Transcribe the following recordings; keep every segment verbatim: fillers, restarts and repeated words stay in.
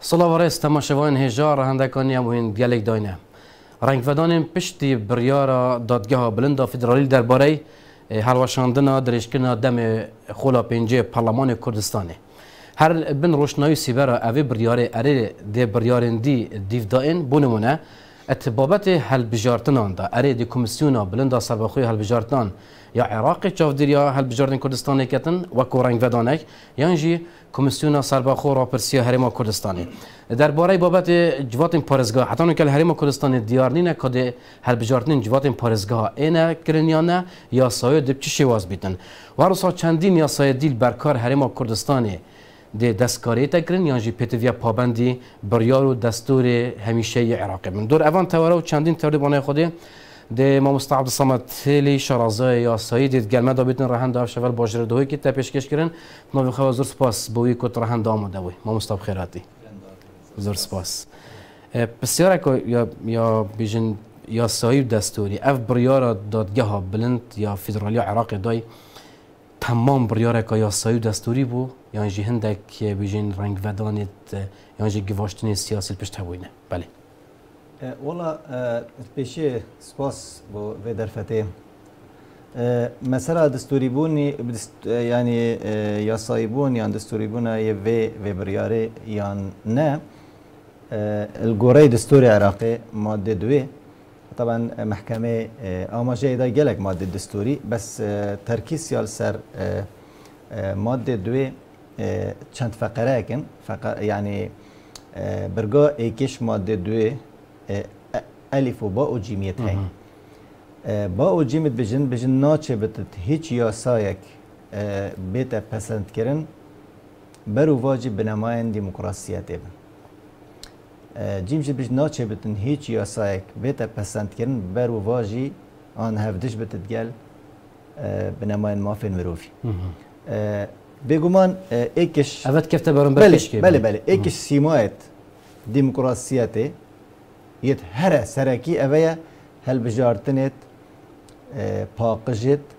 صلاة ورئيس تماشاوان هجار هندکانی همون دیالک داینه رنگ ودان پشتی بریارا دادگاه بلندا فدرالی درباره هلوشاندنا درشکنا دم خولا پنجه پارلمان کردستانه هر بن روشنایی سیبرا اوی بریاره اره دی بریارندی دیو دائن بونمونه اتبابت هل بجارتنان دا اره دی کمیسیونا بلندا سربخوی هل بجارتنان یا عراق چافدریا هل بجارتن کردستان کتن و کورنگ ودانک یعنی کمیسیونا سربخو راپرسیا هرما کردستانی درباره بابت جواتن پارزگاه حتی که هرما کردستان دیار نینه که هل بجارتن جواتن پارزگاه اینه کرنیانه یا سایه دب چی شواز بیتن و روسا چندین یا سایه دیل برکار هرما کردستانی ده دستکاری تکرین یا جی پتویا پابندی بریار و دستور همیشه عراقی من دور اوان تواره و چندین تورد بانای خوده ده ما مستعد الصمد تلی شرازای یا سایدید گلمه دا بیتن رهند داف شول باجر دوی که تا پیشکش کردن نوی خواه زور سپاس بوی کت رهند آمده وی ما مستعد خیراتی زور سپاس بسیاره که یا یا بیجن یا ساید دستوری اف بریار دادگاه بلند یا فدرالی عراق دای تمام بریاره که یا ساید دستوری بو یا جی هندک بیجن رنگ ودانید یا جی گواشتنی سیاسی پشت هوینه بله والله پیشی سپاس بو و درفته مثلا دستوری بونی یعنی یا سایبون یا دستوری بونه یه و و بریاره یا نه الجوري دستوري عراقي مادة دوي طبعا محكمة آماجة إذا جالك مادة دستوري بس تركيز يالسر مادة دوي چند فقرة كن فقر يعني برجع إيكش مادة دوي ألف وباء وجيمية هاي باء وجيمية بجن بجن ناتش بتت هيج ياسايك بيتا پسند كرن برو واجب بنماين ديمقراطية تبن جیم جی بیش ناچه بتن هیچ یاسایک بیت پسند کردن بر و واجی آن هفدش بتد گل بنماین مافین مروفی. بگمان ایکش. اوت کفته برام بله برکش که. بله بله ایکش سیمایت دموکراسیته یت هر سرکی اویا هل بجارتنت پاقجت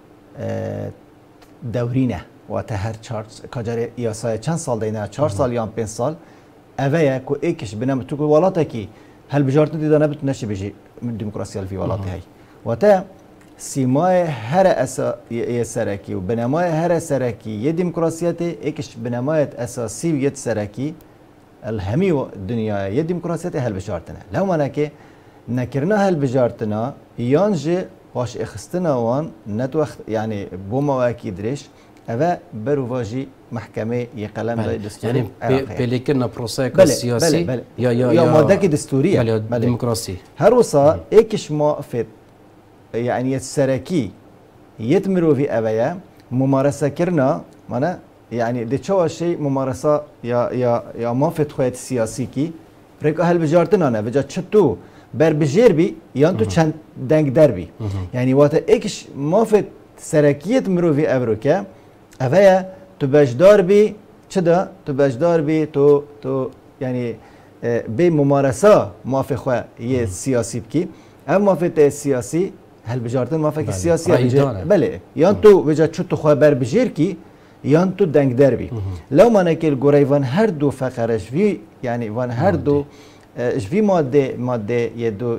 دورینه و تا هر چهار کجاری یاسای چند سال دینه چهار سال یا پنج سال اویا کو ایکش بنام تو ولاته کی هل بجارت دیده نبت نشه بجی دموکراسی في ولاته هی و تا سیمای هر اسا ی سرکی و بنامای هر سرکی ی دموکراسیته ایکش بنامایت اساسی ی سرکی الهمی و دنیا ی دموکراسیته هل بجارتنه لو معنی که نکرنا هل بجارتنا یانج باش اخستنا وان نتوخ يعني بوما واكيد دريش أبا برواجي محكمة يقلم دستوري يعني بلكنا بروسيك السياسي بله يا يا يا مادة دستورية بله ديمقراطي هروسا إيكش ما فت يعني السركي يتمروا في أبايا ممارسة كرنا مانا يعني ده شو شيء ممارسة يا يا يا ما فت خوات السياسي كي فريق أهل بجارتنا أنا بجات شتو بر بجير بي يانتو چند دنگ در بي يعني واتا إيكش ما فت سركية تمروا في أبروكا أفيا تبجدار بي چدا تبجدار بي تو تو يعني بممارسة موافق خوا يه سياسي بكي أم موافق السياسي هل بجارتن موافق السياسي بله يان تو وجا چتو خوا بر بجير كي يان تو دنگ در بي لو ما نكيل غوريفان هر دو فقرش في يعني وان هر دو اش في ماده ماده يدو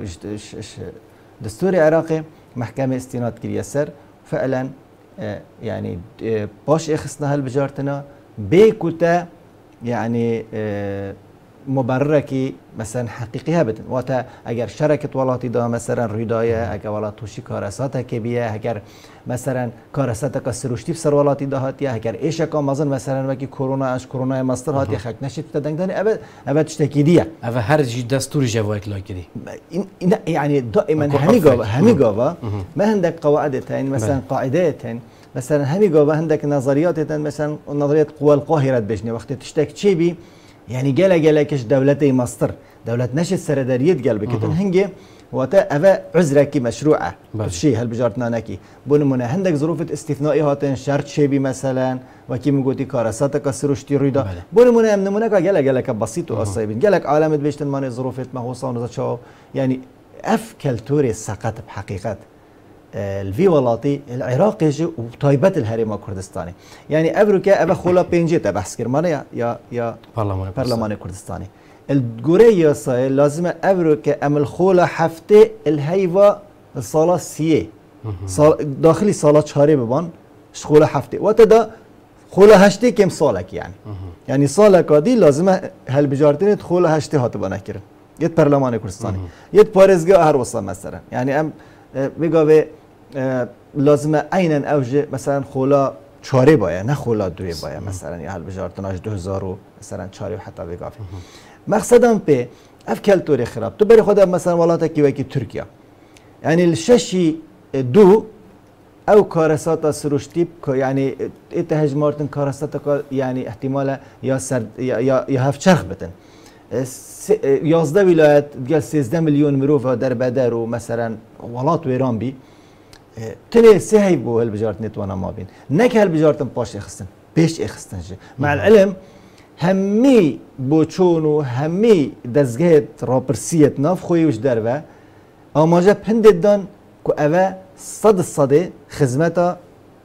دستور عراقي محكمة استناد كريسر فعلا يعني باش اخصنا هالبجارتنا بيكوتا يعني مبرره كي مثلا حقيقيها بدن واتا اگر شركه ولاتي دا مثلا ريدايه اگر ولاتوشي كارساتا كبيه اگر مثلا كارساتا كسروشتي بسر ولاتي دا هاتيه اگر ايش كان مثلا مثلا وكي كورونا اش كورونا ماستر هاتيه خك نشت تدنگدن ابد ابد تشتكي دي اف هر جي دستور جواك لاكدي يعني دائما همي جوا همي جوا ما عندك قواعد تاني مثلا قاعدات تاني مثلا همي جوا عندك نظريات تاني مثلا نظريه قوى القاهره بجني وقت تشتكي شي بي يعني جالا جالا كش دولتي مصر دولة نشر سرداريت قلبي كتن هنجي وتا أفا عذرك مشروعة شيء هالبجارتنا نكي بونمونا عندك ظروف استثنائية هاتن شرط شيبي مثلا وكي مقولتي كارساتك سروشتي ريدا بونمونا منمونا جالا جالا كبسيط وقصيبين جالك عالم بيشتن ماني ظروف ما هو صان شو يعني أف كالتوري سقط بحقيقة الفي ولاتي العراق يجي وطيبات الهرم كردستاني يعني افريكا ابا خولا بينجي تبحث كرمانيا يا يا برلمان برلمان كردستاني الجوريا صاير لازم افريكا ام الخولا حفته الهيفا الصاله سيه صال داخلي صاله شهري ببان شخولا حفته وتدا خولا هشتي كم صالك يعني يعني صالك دي لازم هالبجارتين تخولا هشتي هاتبا نكرن يت برلمان كردستاني يت بارزگاه هر وصل مثلا يعني ام بيقى لازم عينا اوجه مثلا خولا چاره باید نه خولا دوی باید مثلا یا هل بجارتناش دو هزار مثلا چاره حتی بگاه مقصدم به اف کلتوری خراب تو بری خودم مثلا ولاتا کی وکی ترکیه يعني الشاشي دو او كارسات سروشتيب يعني اتهج مارتن كارسات يعني احتمالا يا سر يا يا هفچرخ بتن يازده ولايات قال سيزده مليون مروفه در بدر ومثلا ولات ويران بي تلي سهي بو هالبجارت نتوانا ما بين نك هالبجارت باش يخستن بيش يخستن مع العلم همي بوچونو همي دزگهت رابرسيت ناف خوي وش دربه اما جا پندد دان كو اوه صد الصده خدمتا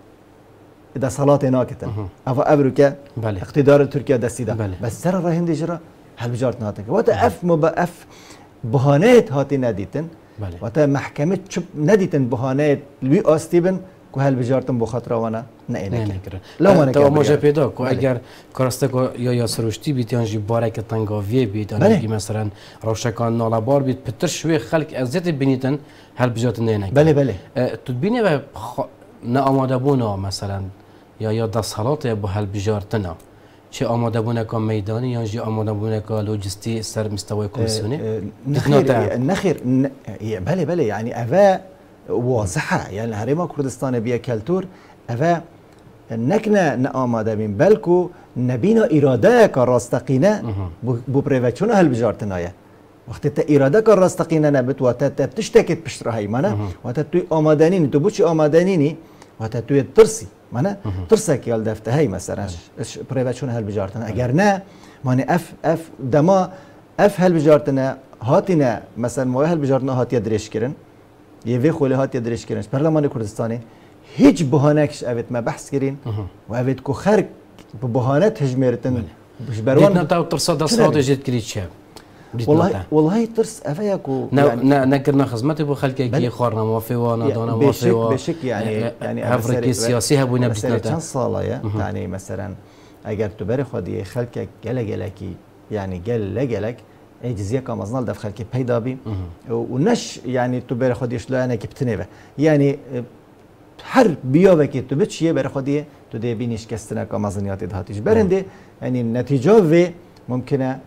دا صلاة ناكتن اوه ابروكا بله. اقتدار تركيا دستيدا بله. بس سر راهن دي جرا هالبجارت ناتن واتا اف مبا اف بهانات هاتي نديتن بله. واتا محكمة شب نديتن بهانات لوي آستيبن كو هالبجارتن بخاطر وانا نه نکرد لو ما تو ما جا پیدا کو اگر کارسته کو یا یا سروشتی بیت یا جی بارک تنگاویه بیت یا مثلا روشکان نالبار بیت پتر شوی خلق ازت بینیتن هل بجات نه نکرد بله بله تو بینی و نه آماده بونا مثلا یا یا دستحالات با هل بجارتنا چه آماده بونه که میدانی یا جی آماده بونه که لوجستی سر مستوى کمیسیونی نخیر نخیر بله بله يعني أفا واضحة يعني هرما كردستان بيا كالتور أفا نكنا نآماده بين بلكو نبينا إرادة كراستقينا بو بريفاتشونا هالبجارتنايا وقت تا إرادة كراستقينا نبت وقت بتشتكت بشترهاي مانا وقت توي آمادانيني تو بوشي آمادانيني وقت توي ترسي مانا ترسك يال دفته هاي مثلا بريفاتشونا هالبجارتنا اگر نه ماني اف اف دما اف هالبجارتنا هاتينا مثلا مو هالبجارتنا هاتي دريش كرن يفي خولي هاتي دريش كرن برلمان كردستاني هیچ بهانهش اوید ما بحث کردین و اوید کو خرج ببهانه هجمرتن بش بروان ديتنا تاو ترصا دا صوت جيت كريت شاب والله والله ترس افياكو يعني نكرنا خدمتي بو خلك كي خارنا موافي وانا دانا موافي بشك بشك يعني يعني هفركي سياسي هبو نبديتنا كان صاله يعني مثلا اگر تو بری خودی خلک گله گله کی يعني گله گلك اجزيه كمزنال دف خلك پیدا بي ونش يعني تو بری خودیش لا انا كبتنه يعني هر بیا وکی تو بچیه برای خودیه تو دی بینیش کستنه که مزنیات دهاتیش برنده یعنی نتیجه و ممکنه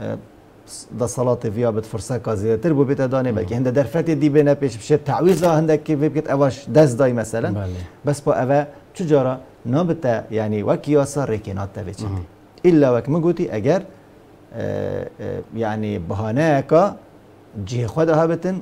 دا صلاة ویا بت فرصه کازیده تر بو بیت دانه بلکه هنده در فتی دی بینه پیش بشه تعویضه هنده که بکت اواش دست دای مثلا بس با اوا چجارا نابته یعنی وکی آسا ریکنات تبیچه الا وک مگوتی اگر یعنی بهانه که جیه خود ها بتن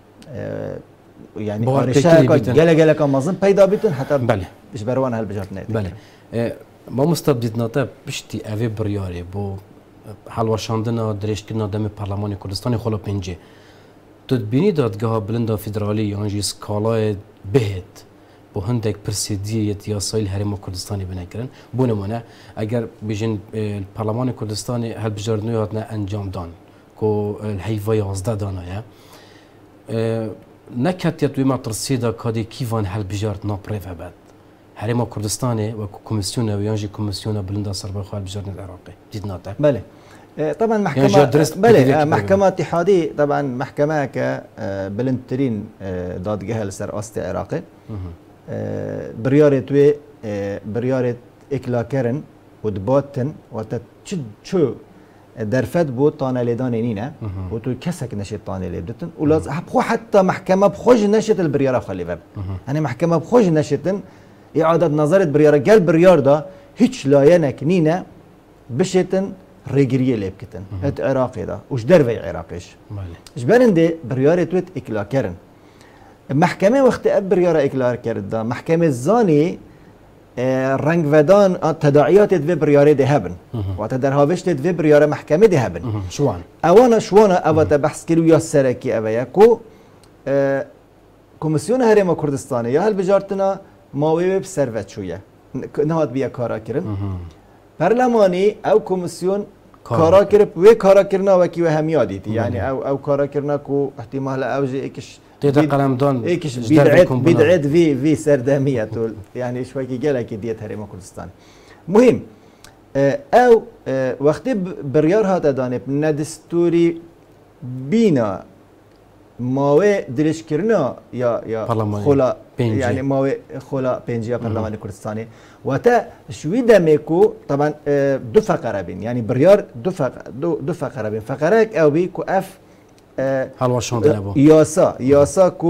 يعني بارشاك جل جل كم مظن پیدا بیتون حتی بله ايش بروان هالبجارت نه بله ما مستبدید ناته پشتی اوی بریاری بو حلوشاندنا درشکنا دم پارلمان کردستان خلا پنجه تو بینی دادگاه بلند فدرالی یانجی سکالای بهت بو هندک پرسیدیت یا سایل هرم کردستانی بنکرن بو نمونه اگر بیشن پارلمان کردستانی هالبجارت نیاتنا انجام دان کو الهیوای یازده دانه نکتیت وی ما ترسیدا کادی کیوان هل بجارت ناپریف بعد هرما کردستانه و کمیسیون و یانجی کمیسیون بلندا سربر خال بجارت العراقي دید ناته بله طبعا محكمة بله محكمة اتحادية طبعا محكمة ك بلندترين دادگاه لسر است عراقي بريارة وي بريارة اكلاكرن ودباتن وتا شو درفت بود تانه لیدان نینه و تو کسک نشد تانه لیدتن و لازم خو حتی محکمه بخوش نشد البریاره خالی وب یعنی محکمه بخوش نشدن اعاده نظرت بریاره گل بریار دا هیچ لایه نکنینه بشتن ریگریه لیب کتن ات عراقی دا وش دروی عراقیش اش برنده بریاره توت اکلا کرن محکمه وقت اب بریاره اکلا کرد دا محکمه زانی رنگ ودان تداعیات دوی بریاره ده هبن و تا در هاوشت دوی بریاره محکمه ده هبن شوان اوانا شوانا اوا تا بحث کلو یا سرکی اویا کو کمیسیون هرم کردستانی یا هلبجارتنا ماوی بسروت شویه نهاد بیا کارا کرن پارلمانی او کمیسیون کارا کرد و کارا کرنا و کی و همیادی یعنی او او کارا کرنا کو احتمال اوج ایکش تيتا قلم دون ایکش بدعت بدعت في في سرداميه يعني شوي قال لك ديت هرم كردستان مهم او وقتی بریار هات دانه ندستوری بینا ماوی درش کرنا یا یا خلا يعني ماوی خلا پنجیا پارلمان کردستانی و تا شوی دمیکو طبعا دو فقره بین يعني بریار دو فقره دو, دو فقره بین فقره او بی کو اف هالواشان دلبو یاسا یاسا کو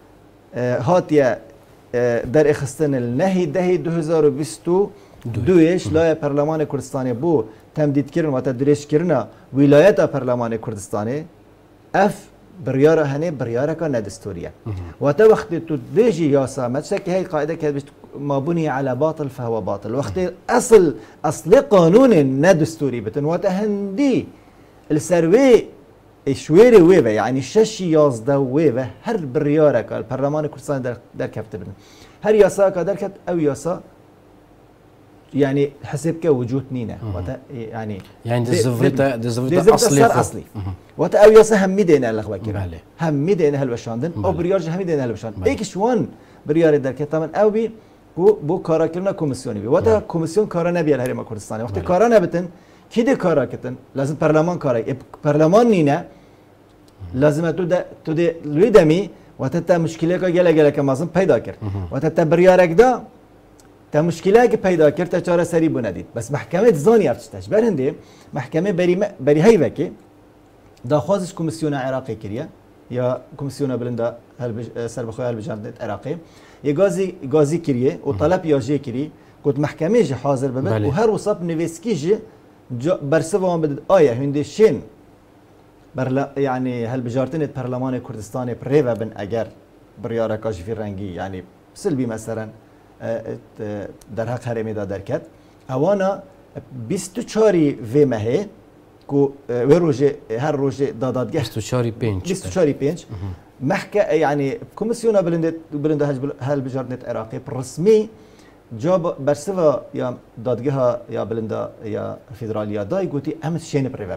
هاتیا در اخستن النهی دهی دو هزار و بیست و دویش لای پارلمان کردستانی بو تمدید کردن و تدریج کردن ولایت پارلمان کردستانی اف بریاره هنه بریاره که ندستوریه و تا وقتی تو دیجی یاسا مثل که هی قاعده که مبني على باطل فهو باطل وقت اصل اصل قانون ندستوري بتن و هندي السروي شويري ويفا يعني ششي يازدا ويفا هر برياره که البرلمان کردستان در در کفته بدن هر یاسا که در کفت او یاسا يعني حسب كوجود نينا يعني يعني دزفريتا دزفريتا اصلي اصلي وقت او ياسا هم ميدينا الاخوه كده هم ميدينا هالوشاندن او بريارج هم ميدينا هالوشاندن ايك شوان بريار در طبعا او بي بو بو كارا كرنا كوميسيوني بي وقت كوميسيون كارا نبي الهرم كردستاني وقت كارا نبتن كده كارا كتن لازم برلمان كارا برلمان نينا لازم تو ده تو ده لويدمي وقت تا مشكله که گله گله که مازن پیدا کرد وقت تا بريارك ده تا مشکلی که پیدا کرد تا چاره سری بندید بس محکمه زانی افتش برنده محکمه بری م... بری هی وکی داخوازش کمیسیون عراقی کریه یا کمیسیون بلنده هل بج... سربخوی هل بجاندت عراقی یه گازی گازی کریه و طلب یاجی کری کد محکمه جه حاضر ببد و هر وصاب نویسکی جه جا برسوان بدد آیا هنده شین برلا يعني هل بجارتنت برلمان كردستان بريفا بن اگر بريارة كاشفي رنگي يعني سلبي مثلا در حق هرمی دا درکت اوانا بیست و چهاری وی مهه کو و روزه هر روزه دادادگه بیست و چهاری پنج بیست و چهاری پنج محکه يعني کمیسیون بلند بلند هل بجارتنت عراقی رسمی جاب برسوا یا دادگه یا بلند یا فدرالیا دای گوتی امس شین پریوب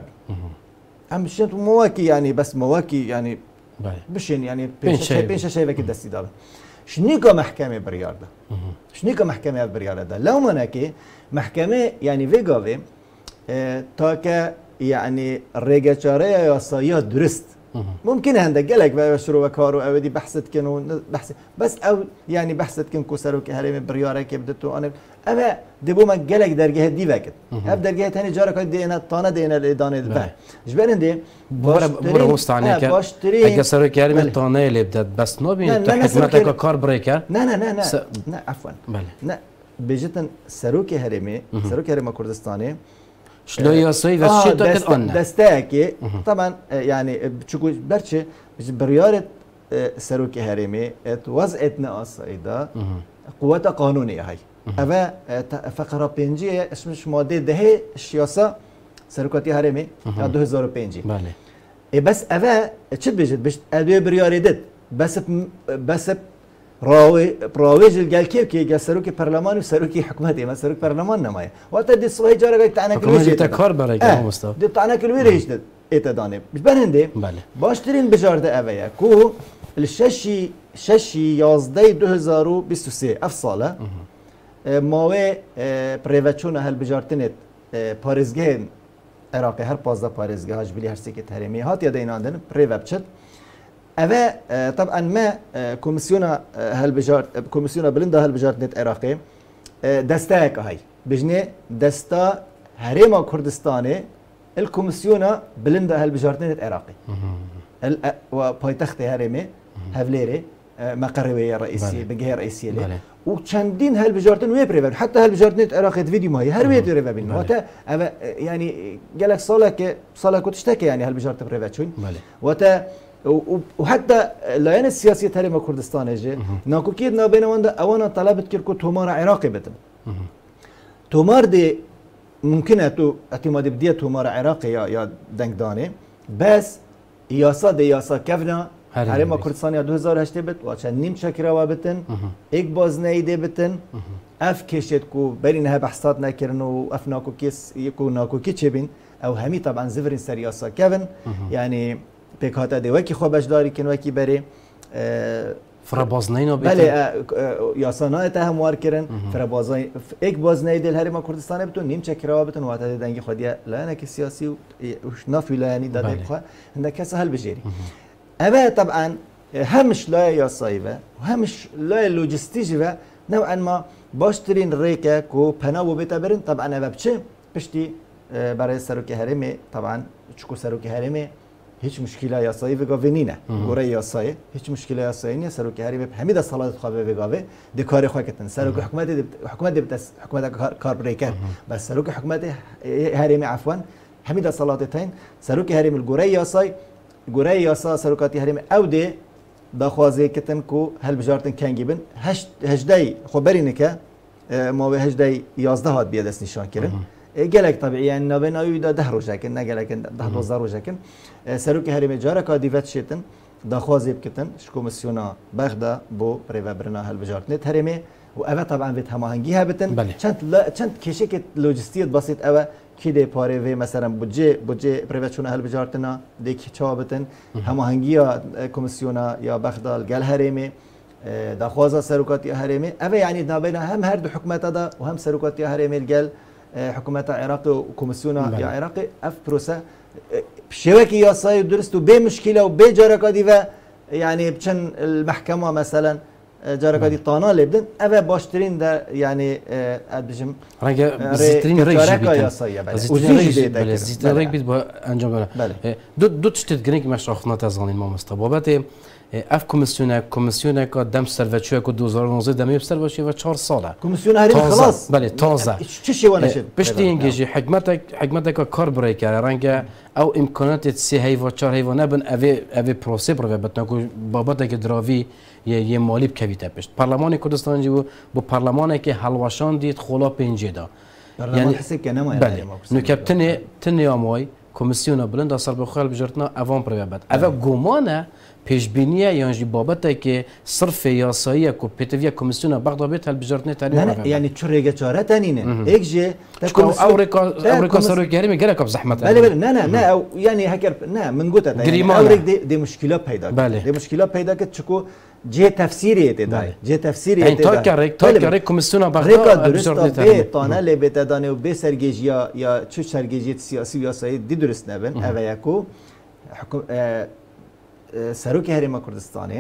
امس شین مواکی يعني بس مواکی يعني بشین يعني پنج شی وکی دستی داد شنيكا محكمة برياردة شنيكا محكمة برياردة لو مناكي محكمة يعني فيجافي اه تاكا يعني الرجاچارية ياسايا درست ممكن عندك قالك بقى شروع كارو او دي بحثت كانوا بحث بس او يعني بحثت كان كوسرو كهرم برياره كبدتو انا اما دبو ما قالك درجه دي باكت اب درجه ثاني جارك دي انا طانه دي انا دانه دبا جبرن دي بورا بورا مستعني ك اجا سرو كهرم طانه اللي بدت بس نو بين خدمتك كار بريكر لا لا لا لا لا عفوا لا بيجتن سرو كهرمي سرو كهرم كردستاني شلو ياسوي بس شو تاكد أنا دستاكي طبعا يعني بتشوفوا برشة بريارة سروكي هرمي وضعتنا أصلا قوة قانونية هاي أبا فقرة بينجية اسمش مادة ده السياسة سروكاتي هرمي دو هزار و پنج بله بس أبا شو بيجد بيجد أدوية بريارة دت بس بس راوي براويج الجال كيف كي جال سروكي برلمان وسروكي حكومتي ما سروك برلمان نماية وقت دي الصوي جارة قلت أنا كل وجه تكار برا اه مستوى دي أنا كل وجه ده إتداني مش بنهندي باشترين بجارة أبيا كو الشاشي شاشي يازدي دو هزار و بیست و سه أفصالة ماوي بريفاتشونا هل بجارتنت باريزجين عراقي هر بازدا باريزجه هاج بلي هر سكت هرمي هات يا ديناندن بريفاتشت أبا طبعا ما كوميسيونا هالبجارت كوميسيونا بلندا هالبجارت نت عراقي دستاك هاي بجني دستا هريما كردستاني الكوميسيونا بلندا هالبجارت نت عراقي وبايتخت هرمي هفليري مقروية رئيسية بجهة رئيسية له وشاندين هالبجارتن وين بريفر حتى هالبجارت نت عراقي فيديو ماهي هر وين بريفر بين وتا أبا يعني قالك صالك صالك وتشتكي يعني هالبجارت بريفر شون وتا وحتى اللايان السياسية هرم كردستان اجى ناكو كيد نابينا وندا اوانا طلبت كيركو تومار عراقي بتن تومار دي ممكن اتو اعتماد بديه تومار عراقي يا يا دنگداني بس ياسا دي ياسا كفنا هرم کردستان دو هزار و هشت بت و چند نیم چکره و بتن یک باز نیده بتن اف کشید کو برین ها بحثات نکردن و اف ناکو کیس یکو ناکو کی چه بین او همی طبعا زفرین سریاسا کردن یعنی پیکاتا دی وکی خوابش داری کن وکی بری فرابازنین بیت بله یاسانای ته هموار کردن فرابازای یک باز نیده هرم کردستان بتون نیم چکره و بتن و عدد دنگی خودی لعنه که سیاسی و نافی لعنی داده خوا هنده کس حل بجری اما طبعا همش لا یاسایی و همش لا لوجستیجی و نوعا ما باشترین ریکه کو پناه بیت برن طبعا اما بچه پشتی برای سروک هرمی طبعا چکو سروک هرمی هیچ مشکلی یاسایی وگاوی نینه گوره یاسایی هیچ مشکلی یاسایی نیست سروک هرمی همین صلاحیت خوابه وگاوی دکار خواه کتن سروک حکومت حکومت دبت حکومت کار بریکر بس سروک حکومت هرمی عفوا همین صلاحیتین سروک هرمی گوره یاسایی گوره یاسا سروکاتی هرمی او ده داخوازی کتن کو هل بجارتن کنگی بن هشت هجدهی خبرینه که ما به هجده یازده هات بیاد است نشان کردن گلک طبیعی یعنی نبین آیوی دا ده روزه کن نه گلک ده دوازده روزه کن سروک هرمی جاره که دیوت شیتن داخوازی بکتن شکومسیونا بغدا بو پریو برنا هل بجارتنت هرمی و اوه طبعا ویت هماهنگی هبتن چند چند کشی که لوجستیت بسیط اوه کی ده پاره و مثلا بودجه بودجه پریوتشون هل بجارتنا دیکی چابتن هماهنگی یا کمیسیونا یا بغدا گل هرمی داخوازا سروکاتی هرمی اوه یعنی نبین هم هر دو حکومت دا و هم سروکاتی هرمی الگل حکومت عراق و کمیسیونا یا عراق اف پروسه شوكي ياساي درست وبي مشكله وبي جاركادي و يعني بچن المحكمه مثلا جاركادي طانا لبدن اوا باشترين ده يعني ادبجم رنگا زيترين ريج ياساي بله زيترين ريج بيت انجام بله دو دو تشتت جرينك مش اخنا تزانين ما مستبابات اف کمیسیون کمیسیون که دم سروچوی که دو هزار و نوزده دمی سروچی و چهار ساله کمیسیون هری خلاص بله تازه چه شیوانه شد پشتی اینگیجی حکمت حکمت که کار برای کرد رنگ او امکانات سی هی و چهار هی و نبن اوی اوی پروسه برای بتنکو بابت که دراوی یه یه مالی بکویت پشت پارلمان کردستان جو با پارلمانی که حلواشان دید خلا پنجه دا یعنی حسی که نمای بله نکب تنی تنی آمای کمیسیون بلند اثر بخوال بجرتنا اوان برای بد اوه گمانه پیشبینیه یعنی بابته که صرف یاسایی کو پتویا کمیسیون بغداد بیت هل بجارت نه تاریخ نه یعنی چرگه چاره تنینه یک جه تكون اوريكا اوريكا سروي كريمي قالك بزحمه بله بله نه نه نه يعني هكر نه من قلت يعني اوريك دي, دي مشكله پیدا دي مشكله پیدا که چکو جه تفسیری ده جه تفسیری ده يعني تاكرك تاكرك كوميسيون بغداد بجارت نه تاریخ طانه لبت دانه و به سرگیجیا یا چه سرگیجی سیاسی یا سیاسی دی درست نبن اوه یکو حکم سروک هرم کردستانی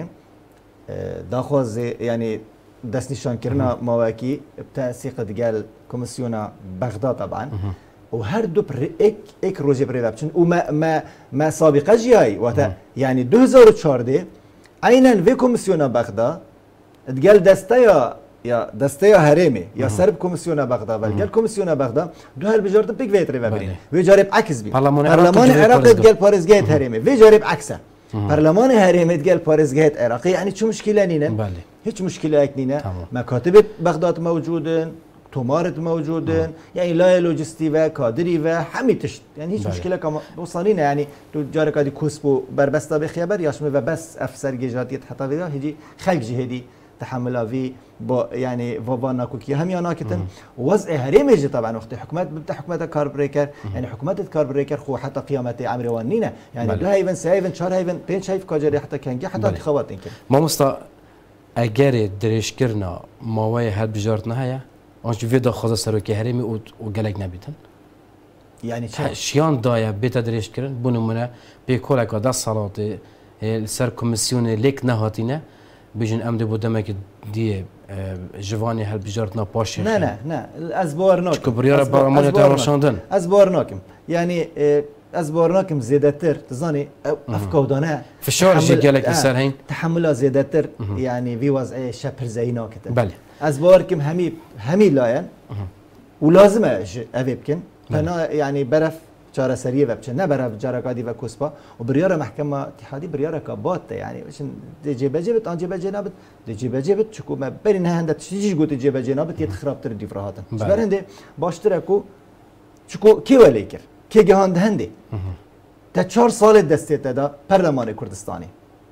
داخواز یعنی دست نشان کردن مواقعی تأسیق دیگر کمیسیون بغداد طبعا و هر دو پر یک یک روزی پریده بچن و ما ما ما سابقه جایی و یعنی دو هزار و چهارده عیناً و کمیسیون بغداد دیگر دسته یا یا دسته یا هرمی یا سرب کمیسیون بغداد ولی گل کمیسیون بغداد دو هر بجارت پیک ویتری ببینه و جارب عکس بی پارلمان عراق دیگر پارزگیت هرمی و جارب عکسه پارلمان هرمی دیگر پارزگیت عراقی یعنی چه مشکلی نینه بله هیچ مشکلی نینه مکاتب بغداد موجودن تومارت موجودن يعني لا لوجستي و كادري و هميتش يعني هيش مشكله كما وصلينا يعني تو جارك هذه كوسبو بربستا بخيبر ياشمه و بس افسر جهاتيت حتى ويا هيجي خلق جهدي تحملها في يعني فوفانا كوكي هم يناكتن وضع هرمجي طبعا وقت حكومات بتاع حكومات كار بريكر يعني حكومات كار بريكر خو حتى قيامه عمري وانينا يعني دو هيفن سيفن شهر هيفن بين شايف كاجري حتى كان حتى انتخابات يمكن ما مستا اگر درش کرنا ماوای هر بجارتنا هيا آنچه ویدا خواست سروکی هرمی او او گلگ نبیتن یعنی چه شیان دایا بیت درش کردن بونمونه به کلا که دست سالات سر کمیسیون لیک نهاتینه بیشتر امده بودم که دیه جوانی هل بجارت نپاشه نه نه نه از بار ناکم چه بریار برامون تراشاندن از بار ناکم یعنی از بار ناکم زیاده تر تزانی افکودانه فشار جی گلگ سر هین تحمل زیاده تر یعنی وی وضع شپر زینا کتن بله از بار کم همی همی لاین و لازمه اوی بکن فنا يعني برف چاره سریه و بچه نه برف جارکادی و کوسپا و بریار محکمه اتحادی بریار کابات يعني وشن دی بجبت آن جبه جنابت دی بجبت چکو ما برین هنده تشتیجی گوت جبه جنابت یه خراب تر دی فرهاتن بر هنده باشتر کو چکو کی ولی کر کی گهاند هنده تا چهار سال دسته تا پارلمان کردستانی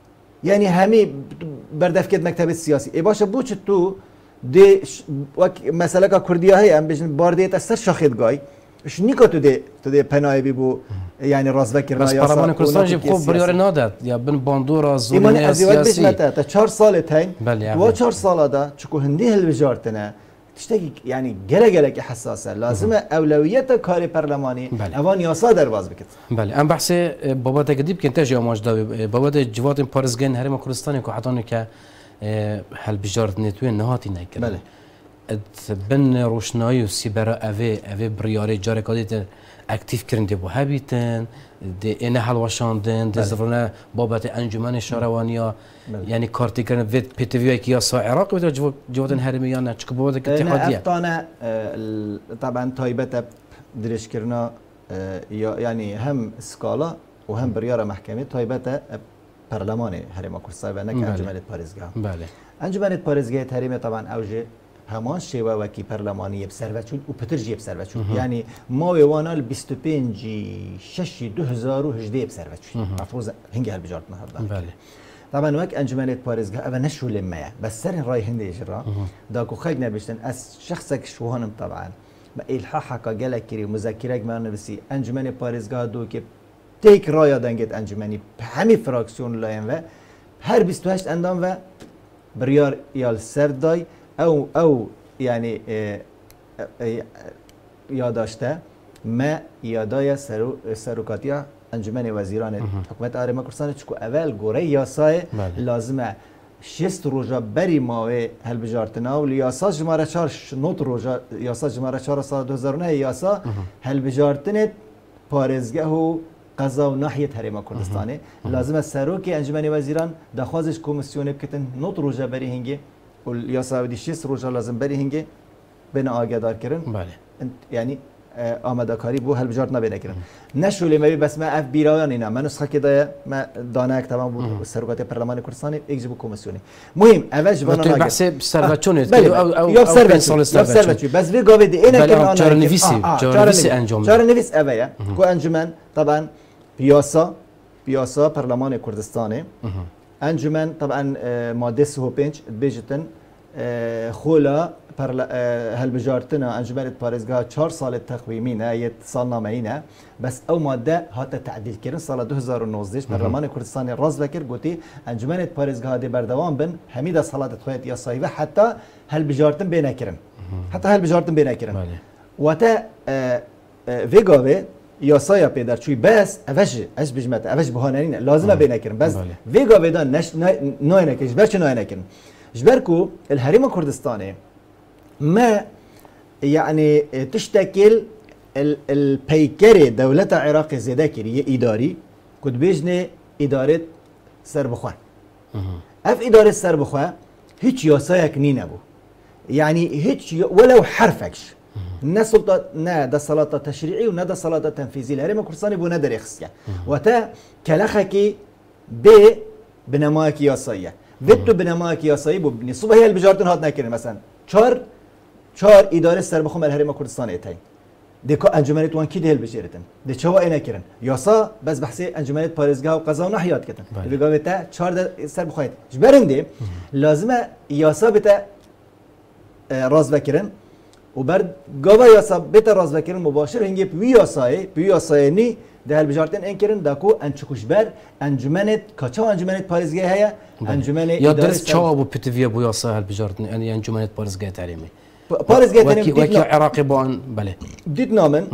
يعني همي بردف كده مكتب السياسي إيه باشا بوش تو دي مسألة كردية هي أم بيجن باردية أسر شخيط جاي إيش نيكو تو دي تو دي بناي بيبو يعني راس بكر بس برلمان كردستان جيب خوب بريار نادت يا بن باندورا زورينيا سياسي إيمان متى تشار سالت هاي بله و تشار سالة ده شكو هندي هالبجارتنا تشتكي يعني جلا جلا حساسة لازم أولوية كاري برلماني أوان ياسا درباز بكت. بله أنا بحث بابا تجديد كنت أجي أماج داوي بابا ده جوات بارزجين هرم كردستاني كحضاني ك هالبجارت نتوين نهاتي نايكر. بله. بن روشنایی و سیبرا اوه اوه بریاری جاره کادیت اکتیف کردن دی بو هبیتن دی اینه حلوشاندن دی زرنا بابت انجمن شهروانیا یعنی کارتی کردن وید پیتویی که یا سا عراق بده جو جواتن هرمیان نه چکو بابت اتحادیه. أفتانا طبعا طيبة درش كرنا يعني هم سكالا وهم بريارة محكمة طيبة برلماني هرم كردستان و نك انجمن پاريزگاه. بله. انجمن پاريزگاه هرم طبعا اوجه همان شیوه وکی پرلمانی بسروچود و پترجی بسروچود یعنی ما وانال بیست و پنج شش دو هزار و هجده بسروچود مفروض هنگی هل بجارت نهاد بله طبعا وقت انجمنت پاريزگاه اول نشو لمه بس سر رای هندی اجرا داکو خیلی نبشتن از شخصك شوهانم طبعا با الحاحه کا گلک کری مذکره ما نویسی انجمن پاريزگاه دو که تیک رای دنگت انجمنی همین فراکسیون لاین و هر بیست و هشت اندام و بریار یال سردای او او يعني یادداشته ما یادای سرو سروکاتیا انجمن وزیران حکومت آرما کردستان چکو اول گوره یاسای لازمه شست روزا بری ماوی هل بجارتنا و لیاسا جماره چهار نوت روزا یاسا جماره چهار سال دو هزار و نه یاسا هل بجارتنت پاريزگاه و قضا و ناحیه هرما کردستانه لازمه سروکی انجمن وزیران دخوازش کمیسیون بکتن نوت روزا بری هنگی والياسا ودي شيس روجا لازم بري هنگي بين آگادار كرن بله يعني آماده کاری بو هل بجارت نبینه کرن نشو لیموی بس ما اف بیرایان اینا من نسخه که ما دانک تمام بود سروقات پارلمان کردستان اگزی بو کمیسیونی مهم اول جوان تو بحث سروچونت او او یا سروچ بس وی گاوی دی اینا که آن چهار نویسی چهار نویسی انجام چهار نویس اویا کو انجمن طبعا پیاسا پیاسا پارلمان کردستان انجمن طبعا ماده سه و پنج بیجتن خولا هل بجارتنا انجمن پاريزگاه چهار سال تقویمی نه یه سالنامه اینه بس او ماده هات تعدیل کردن سال دو هزار و نوزده پارلمان کردستان راز وکر گوتی انجمن پاريزگاه دی بردوام بن همید سالات خواهد یا صایبه حتی هل بجارتن بینه کرن حتی هل بجارتن بینه کرن و تا ویگاوه یاسایا پیدر چوی بس اوش اش بجمت اوش بهانه لازمه بینه کرن بس ویگاوه دا نش نوع نکش برچ نوع نکن جبركو الهرم كردستاني ما يعني تشتكل البيكري دولة العراق زيداكري إداري كنت بيجني إدارة سربخوان اف إدارة سربخوان هيك ياسايك نين أبو يعني هيك ولو حرفكش نا سلطة نا دا سلطة تشريعي ونا دا سلطة تنفيذي الهرم الكردستاني بو ندر يخصيا وتا كلخكي بي بنماك ياسايا ویتو بنمای کیاسایی بود بنی صبح هیل بجارتن هات نکردن مثلا چهار چهار اداره سر بخوام الهرم کردستان ایتای دیکو انجمنت وان کی دهل بجیرتن دی چوا اینا کردن یاسا بس بحثی انجمنت پاريزگاه و قضا و نحیات کردن دیگه تا چهار سر بخوایت جبرن دی لازمه یاسا بتا راز وکرن و بعد گاوا یاسا بتا راز وکرن مباشر هنگی پی یاسای پی یاسای نی ده هل بجارتن انکرن داکو انچکوش بر انجمنت کاچا انجمنت پاريزگاه هيا انجمن یا درس چاو بو پتویا بو یاسا هل بجارتن یعنی انجمنت پاريزگاه تعلیمی پاريزگاه تعلیمی وکی عراقی بان بله ديت نامن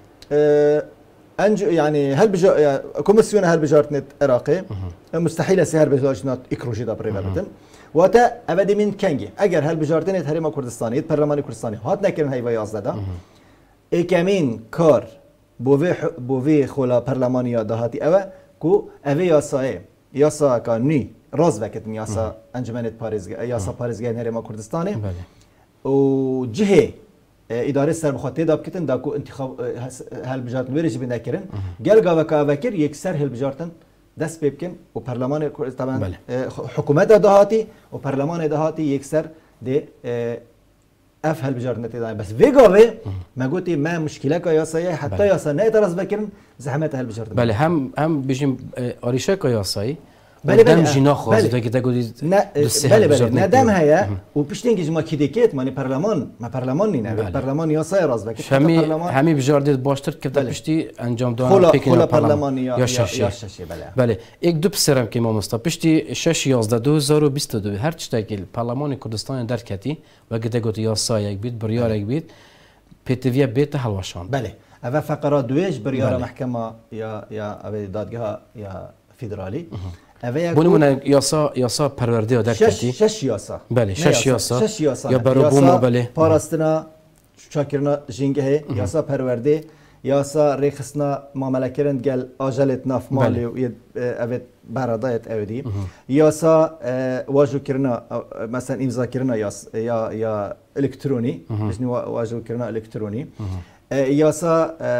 انج يعني هل بجا كوميسيون هل بجارتنت عراقي مستحيل سهر بجارتنت اكروجي دا بريبتن واتا ابدي من كانجي اگر هل بجارتنت هرم كردستاني برلمان كردستاني هات نکردن هی و یازده اكامين كار بوفي بوفي خولا برلمانيا دهاتي اوا كو اوي ياساي ياسا كاني راز وكتن ياسا انجمنت پاريزگاه ياسا پاريزگاه هرم كردستاني و جهه اداره سر بخاطه داب کتن داکو انتخاب هل بجارتن ورج بنا کرن گل گاوا کا وکر یکسر هل بجارتن دست بکن و پارلمان طبعا حکومت دهاتی و پارلمان دهاتی یکسر ده اف هل بجارتن تدای بس ویگاوه ما گوتی ما مشکله کا یاسای حتی یاسا نه اعتراض بکرن زحمت هل بجارتن بله هم هم بجیم آریشه کا یاسایی بله دم بله جینا خواست بله. تا که تقولي نه بله بله نه دم هيا وبشتنجي ما كيديكيت ماني برلمان ما برلمان نينا برلمان يا ساير راز بك همي همي بجاردت باشتر که پشتی انجام دادن خلا پیکن خلا برلمان یا یا شش بله بله یک دو پسرم که ما مستا پشتی شش یازده دو هزار و بیست و دو هر چیزی که پارلمان کردستان درکتی و که تقولي یا سایه یک بید بریار یک بید پیتویا بیت هلوشان بله اول فقرات دویش بریار محکمه یا یا اوی دادگاه یا فدرالی بونمون یاسا یاسا پرورده درکتی شش شش یاسا بله شش یاسا شش یاسا یا برو بوما بله پاراستنا شاکرنا جنگه یاسا پرورده یاسا ریخسنا معامله کردن گل آجالت ناف مالی و اوید برادایت اودی یاسا واجو کردن مثلا امضا کردن یا یا الکترونی بجنی واجو کردن الکترونی یاسا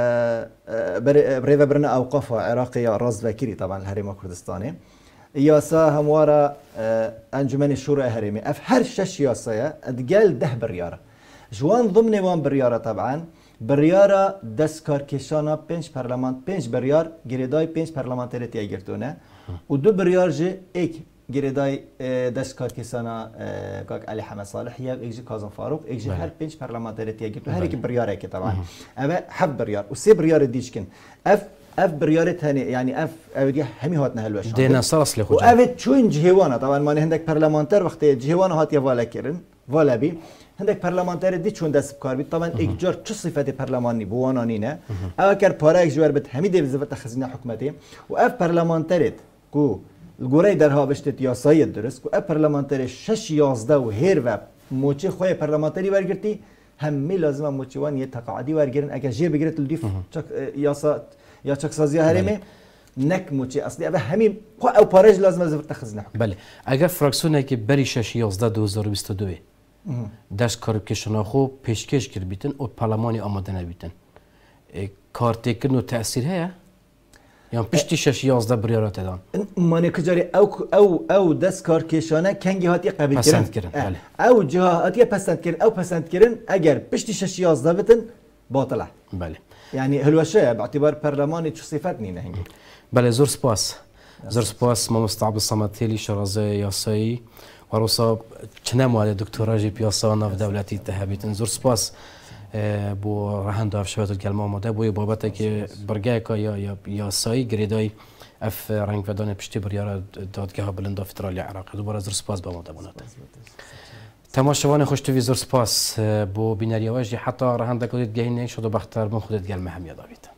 برای برنا اوقاف عراقی یا راز وکیلی طبعا الحریم کردستانی یاسا همواره انجمن شورای حريمي اف هر شش یاسایه ادگل ده بریاره جوان ضمن وان بریاره طبعا بریاره دستکار کشانا پنج پارلمان پنج بریار گریدای پنج پارلمانتریتی گرتونه و دو بریار جه ایک گریدای دستکار کشانا کاک علی حمد صالح یا ایک کاظم فاروق ایک هر پنج پارلمانتریتی گرتونه هر یک بریاره که طبعا اما هفت بریار و سه بریار دیشکن اف اف بريارة هني يعني اف اودي همي هاتنا هلوش دينا صرص لي خوجا وافت شوين جهوانا طبعا ما عندك برلمانتر وقت جهوانا هات يا فالا كيرن فالا بي عندك برلمانتر دي شون دست بكار بي طبعا اجار شو صفه برلماني بوانا نينا اكر بارا اجوار بت همي دي بزفت خزينه حكومتي واف برلمانترت كو الجوري درها بشتت يا سيد درس كو اف برلمانتر شش يازده و هير و موچي خوي برلمانتري ورگرتي همي لازم موچي وان يتقاعدي ورگرن اگر جي بگرت الديف ياسا یا چکسازی هرمی نک موچی اصلی اوه همین او پارج لازم از تخزین حکم بله اگر فراکسیونه که بری شش یازده دو هزار و بیست و دو دست کارب کشنا خو پیشکش کرد بیتن و پارلمانی آماده نبیتن کارتی کردن و تأثیر هیا یعنی پشتی شش یازده بریارات دان مانه کجاری او او او دست کار کشانه کنگی هاتی قبیل پسند کردن بله او جها هاتی پسند کردن او پسند کردن اگر پشتی شش یازده بتن باطله بله يعني هلوشة باعتبار برلماني شو صفتني نهنجي بله زور سپاس زور سپاس ما مستعب الصمتيلي شرازه ياسایی وروسا چنم والد دكتورا جي بياسا ناف دولتي تهبيتن زور سپاس بو رهن داف شبات الكلمة ماده بو بابته که برگه یا یا یاسایی گریدای اف رنگ ودان پشتی بریار دادگاه بلندا فدرالی عراق دوباره زور سپاس با ماده بونات تماشاوان خوش توی زور سپاس بو بیناری واجی حتی رهنده کدید گهینه شد و بختر من خودت گل مهم یادابید